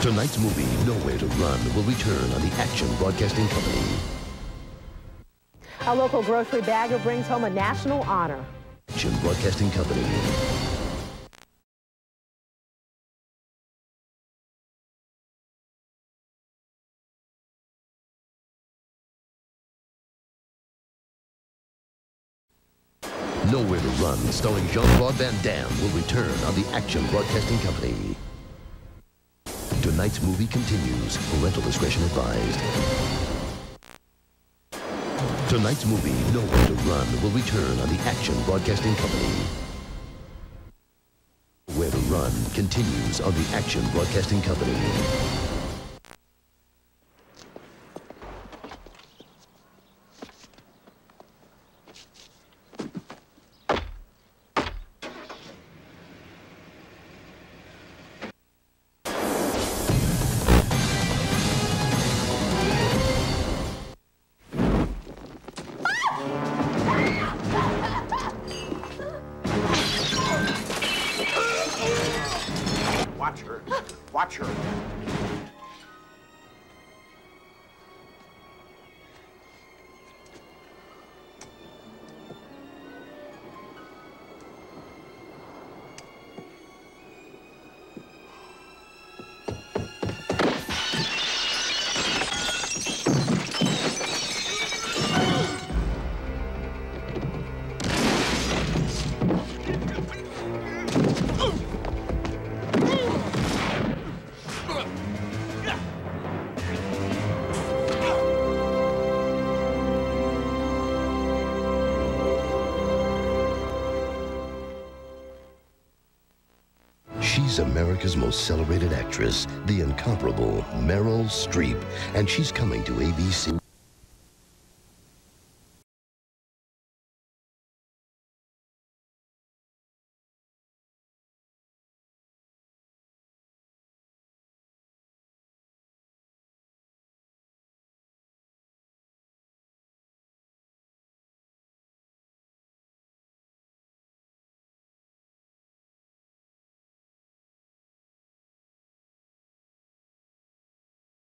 Tonight's movie, Nowhere to Run, will return on the Action Broadcasting Company. A local grocery bagger brings home a national honor. Action Broadcasting Company. Nowhere to Run, starring Jean-Claude Van Damme, will return on the Action Broadcasting Company. Tonight's movie continues. Parental discretion advised. Tonight's movie, Nowhere to Run, will return on the Action Broadcasting Company. Nowhere to Run continues on the Action Broadcasting Company. Watch her. Watch her. She's America's most celebrated actress, the incomparable Meryl Streep, and she's coming to ABC.